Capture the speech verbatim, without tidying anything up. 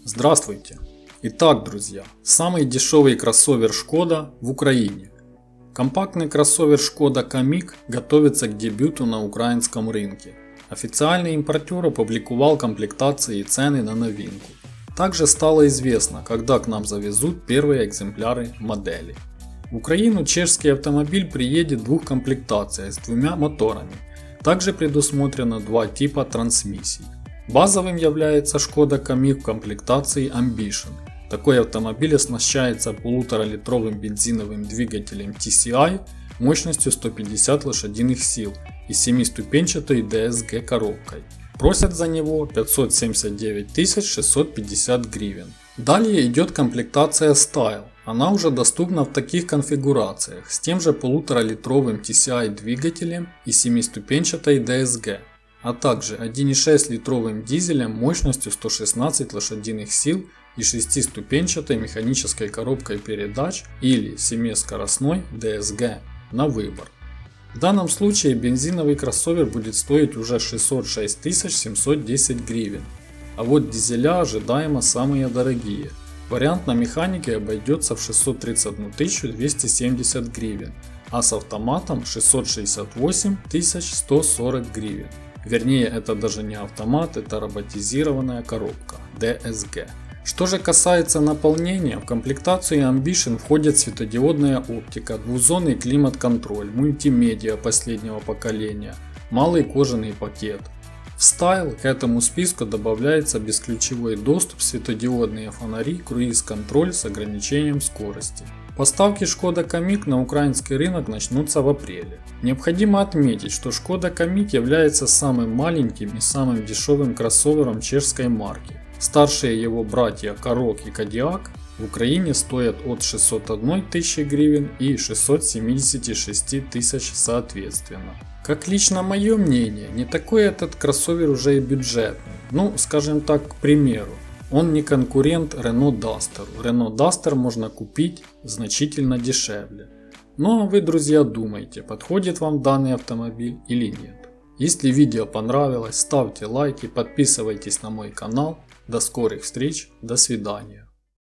Здравствуйте! Итак, друзья, самый дешевый кроссовер Шкода в Украине. Компактный кроссовер Шкода Камик готовится к дебюту на украинском рынке. Официальный импортер опубликовал комплектации и цены на новинку. Также стало известно, когда к нам завезут первые экземпляры модели. В Украину чешский автомобиль приедет в двух комплектациях с двумя моторами. Также предусмотрено два типа трансмиссий. Базовым является Шкода Камик в комплектации Ambition. Такой автомобиль оснащается полуторалитровым бензиновым двигателем ти си ай мощностью сто пятьдесят лошадиных сил и семиступенчатой ди эс джи коробкой. Просят за него пятьсот семьдесят девять тысяч шестьсот пятьдесят гривен. Далее идет комплектация Style. Она уже доступна в таких конфигурациях с тем же полуторалитровым ти си ай двигателем и семиступенчатой ди эс джи, а также один и шесть литровым дизелем мощностью сто шестнадцать лошадиных сил и шестиступенчатой механической коробкой передач или семискоростной ди эс джи на выбор. В данном случае бензиновый кроссовер будет стоить уже шестьсот шесть тысяч семьсот десять гривен, а вот дизеля ожидаемо самые дорогие. Вариант на механике обойдется в шестьсот тридцать одну тысячу двести семьдесят гривен, а с автоматом шестьсот шестьдесят восемь тысяч сто сорок гривен. Вернее, это даже не автомат, это роботизированная коробка ди эс джи. Что же касается наполнения, в комплектацию Ambition входит светодиодная оптика, двухзонный климат-контроль, мультимедиа последнего поколения, малый кожаный пакет. В Style к этому списку добавляется бесключевой доступ, светодиодные фонари, круиз-контроль с ограничением скорости. Поставки Шкода Камик на украинский рынок начнутся в апреле. Необходимо отметить, что Шкода Камик является самым маленьким и самым дешевым кроссовером чешской марки. Старшие его братья Karoq и Kodiaq в Украине стоят от шестисот одной тысячи гривен и шестисот семидесяти шести тысяч соответственно. Как лично мое мнение, не такой этот кроссовер уже и бюджетный. Ну, скажем так, к примеру, он не конкурент Renault Duster. Renault Duster можно купить значительно дешевле. Ну а вы, друзья, думайте, подходит вам данный автомобиль или нет. Если видео понравилось, ставьте лайки, подписывайтесь на мой канал. До скорых встреч, до свидания.